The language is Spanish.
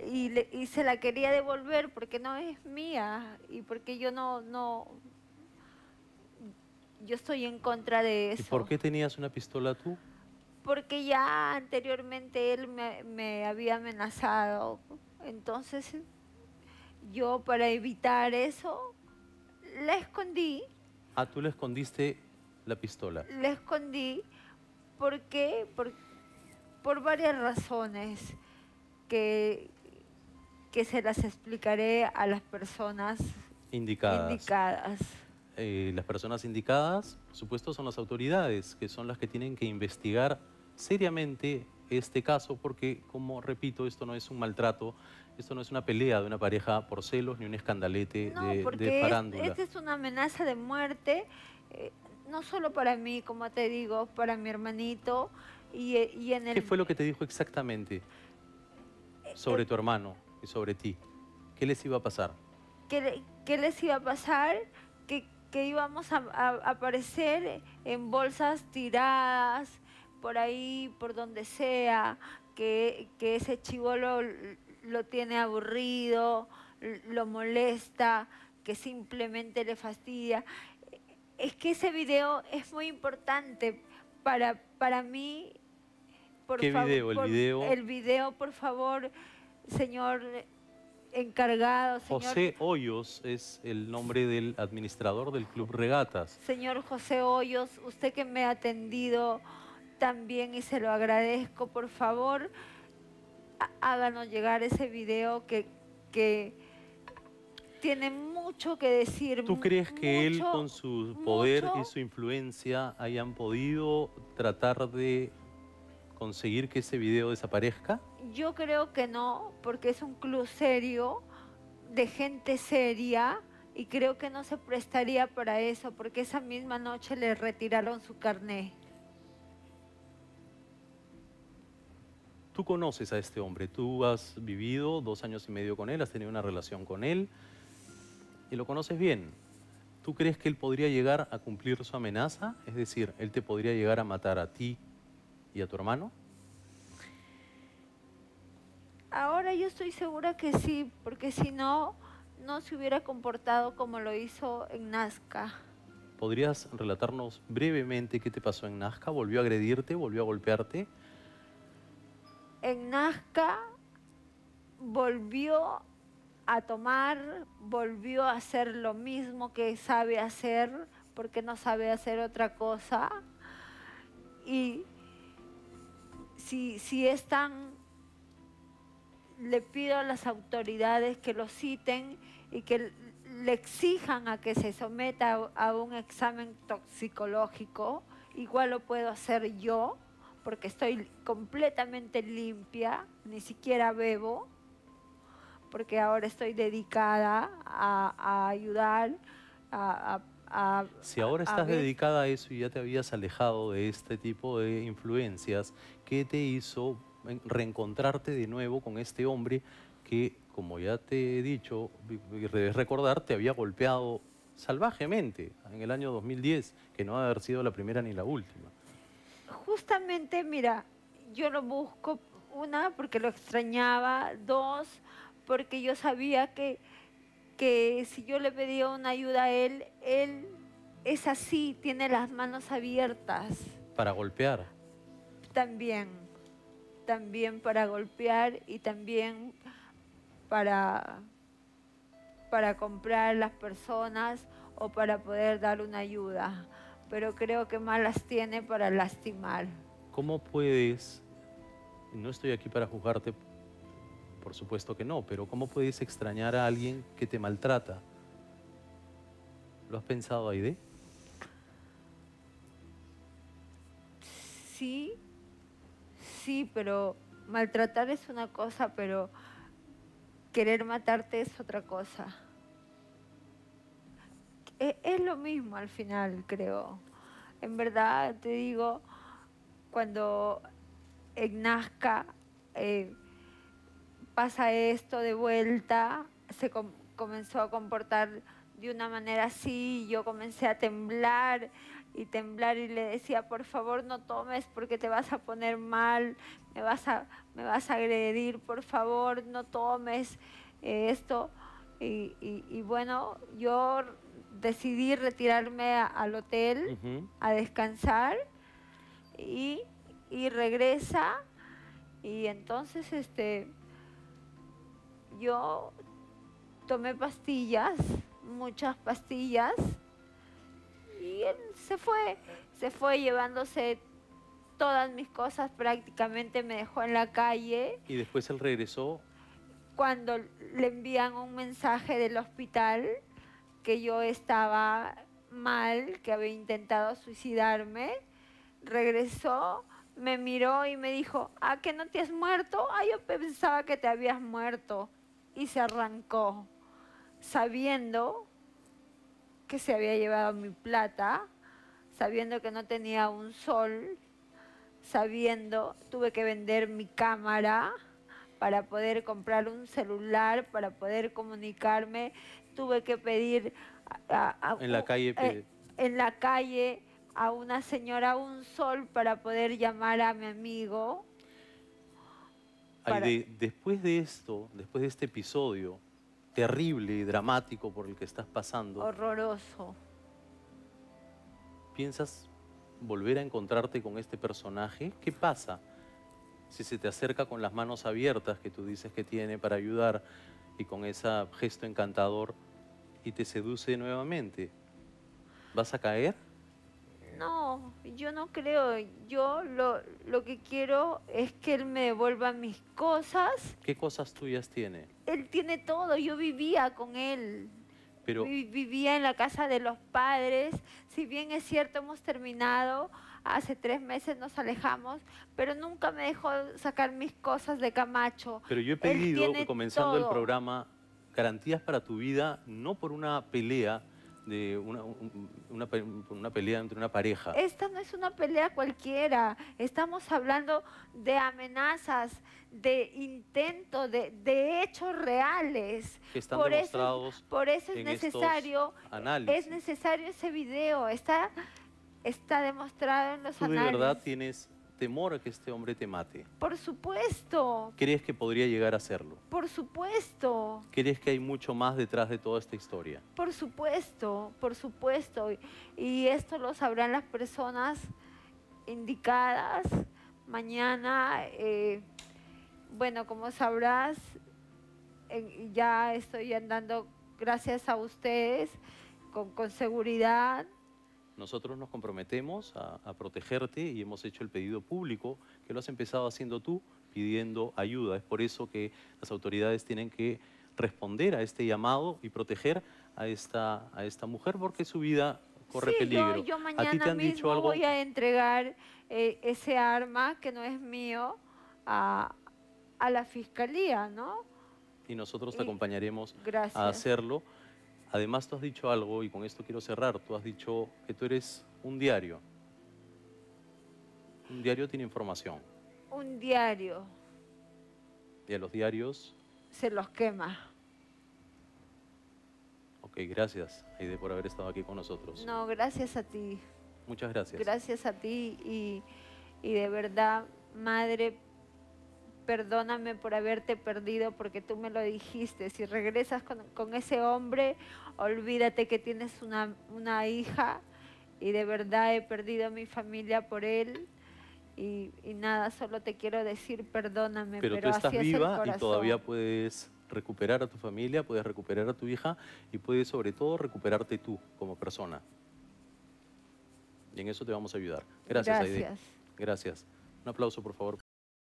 y se la quería devolver porque no es mía y porque yo estoy en contra de ¿Y por eso. qué tenías una pistola tú? Porque ya anteriormente él me había amenazado. Entonces yo para evitar eso la escondí, Ah, tú le escondiste la pistola. la escondí porque por varias razones que, que se las explicaré a las personas Indicadas. indicadas. Las personas indicadas, por supuesto, son las autoridades, que son las que tienen que investigar seriamente este caso, porque, como repito, esto no es un maltrato, esto no es una pelea de una pareja por celos ni un escandalete No, de porque farándula. esta es una amenaza de muerte, eh, no solo para mí, como te digo, para mi hermanito y en ¿Qué el fue lo que te dijo exactamente sobre eh, tu hermano y sobre ti? ¿Qué les iba a pasar? qué les iba a pasar, que íbamos a aparecer en bolsas tiradas por ahí, por donde sea, que ese chivolo lo tiene aburrido, lo molesta, que simplemente le fastidia. Es que ese video es muy importante para mí, por ¿Qué favor, video? El por video el video, por favor, señor encargado, José Hoyos es el nombre del administrador del Club Regatas. señor José Hoyos, usted que me ha atendido tan bien y se lo agradezco, por favor, háganos llegar ese video que tiene mucho que decir, ¿Tú crees que él con mucho, su poder y mucho. su influencia hayan podido tratar de conseguir que ese video desaparezca? Yo creo que no, porque es un club serio, de gente seria, y creo que no se prestaría para eso, porque esa misma noche le retiraron su carné. Tú conoces a este hombre, tú has vivido 2 años y medio con él, has tenido una relación con él y lo conoces bien. ¿Tú crees que él podría llegar a cumplir su amenaza? Es decir, él te podría llegar a matar a ti y a tu hermano. Ahora yo estoy segura que sí, porque si no, no se hubiera comportado como lo hizo en Nazca. ¿Podrías relatarnos brevemente qué te pasó en Nazca? ¿Volvió a agredirte? ¿Volvió a golpearte? En Nazca volvió a tomar, volvió a hacer lo mismo que sabe hacer, porque no sabe hacer otra cosa. Y si es tan, le pido a las autoridades que lo citen y que le exijan a que se someta a un examen toxicológico. Igual lo puedo hacer yo, porque estoy completamente limpia, ni siquiera bebo, porque ahora estoy dedicada a ayudar, a, Si ahora a estás ver. dedicada a eso y ya te habías alejado de este tipo de influencias, ¿qué te hizo reencontrarte de nuevo con este hombre que, como ya te he dicho, y debes recordar, te había golpeado salvajemente en el año 2010, que no va a haber sido la primera ni la última? Justamente, mira, yo lo busco, una, porque lo extrañaba, dos, porque yo sabía que si yo le pedía una ayuda a él es así, tiene las manos abiertas. Para golpear. También, también para golpear y también para, para comprar las personas o para poder dar una ayuda. Pero creo que más las tiene para lastimar. ¿Cómo puedes, no estoy aquí para juzgarte, por supuesto que no, pero cómo puedes extrañar a alguien que te maltrata? ¿Lo has pensado, Aide? Sí, sí, pero maltratar es una cosa, pero querer matarte es otra cosa. Es lo mismo al final, creo. En verdad, te digo, cuando en Nazca pasa esto de vuelta, comenzó a comportar de una manera así, yo comencé a temblar y temblar y le decía, por favor no tomes porque te vas a poner mal, me vas a agredir, por favor no tomes esto. Y bueno, yo decidí retirarme al hotel Ujú. a descansar y, y regresa y entonces yo tomé pastillas, muchas pastillas, y él se fue llevándose todas mis cosas, prácticamente me dejó en la calle. Y después él regresó. Cuando le envían un mensaje del hospital que yo estaba mal, que había intentado suicidarme, regresó, me miró y me dijo, ¿ah, que no te has muerto? Ah, yo pensaba que te habías muerto. Y se arrancó, sabiendo que se había llevado mi plata, sabiendo que no tenía un sol, sabiendo, tuve que vender mi cámara para poder comprar un celular, para poder comunicarme, tuve que pedir En la calle, en la calle a una señora un sol para poder llamar a mi amigo. Para, después de esto, después de este episodio terrible y dramático por el que estás pasando, horroroso. ¿piensas volver a encontrarte con este personaje? ¿Qué pasa si se te acerca con las manos abiertas que tú dices que tiene para ayudar y con ese gesto encantador y te seduce nuevamente? ¿Vas a caer? No, yo no creo. Yo lo que quiero es que él me devuelva mis cosas. ¿Qué cosas tuyas tiene? Él tiene todo, yo vivía con él. Pero, Vivía en la casa de los padres. Si bien es cierto, hemos terminado, hace 3 meses nos alejamos, pero nunca me dejó sacar mis cosas de Camacho. pero yo he Él pedido, tiene comenzando el todo. programa, garantías para tu vida, no por una pelea de una pelea entre una pareja Esta no es una pelea cualquiera. Estamos hablando de amenazas, de intentos, de hechos reales. que están Por eso, demostrados por eso en estos es análisis. necesario ese video. Está demostrado en los ¿Tú de análisis. verdad tienes temor a que este hombre te mate? Por supuesto, ¿Crees que podría llegar a hacerlo? por supuesto, ¿Crees que hay mucho más detrás de toda esta historia? por supuesto, por supuesto. Y esto lo sabrán las personas indicadas. Mañana, bueno, como sabrás, ya estoy andando gracias a ustedes con seguridad. Nosotros nos comprometemos a protegerte y hemos hecho el pedido público que lo has empezado haciendo tú, pidiendo ayuda. Es por eso que las autoridades tienen que responder a este llamado y proteger a esta mujer porque su vida corre Sí, peligro. yo ¿A ti mañana te han dicho mismo algo? voy a entregar ese arma que no es mío a la fiscalía, ¿no? Y nosotros te Y acompañaremos a gracias. hacerlo. Además, tú has dicho algo, y con esto quiero cerrar, tú has dicho que tú eres un diario. Un diario tiene información. Un diario Y a los diarios, se los quema. ok, gracias, Aide, por haber estado aquí con nosotros. No, gracias a ti. Muchas gracias. Gracias a ti y de verdad, madre, perdóname por haberte perdido porque tú me lo dijiste. Si regresas con ese hombre, olvídate que tienes una hija y de verdad he perdido a mi familia por él. Y nada, solo te quiero decir perdóname, Pero pero tú estás así es el viva y corazón. todavía puedes recuperar a tu familia, puedes recuperar a tu hija y puedes sobre todo recuperarte tú como persona. Y en eso te vamos a ayudar. Gracias, Aide. Gracias. Gracias. Un aplauso, por favor.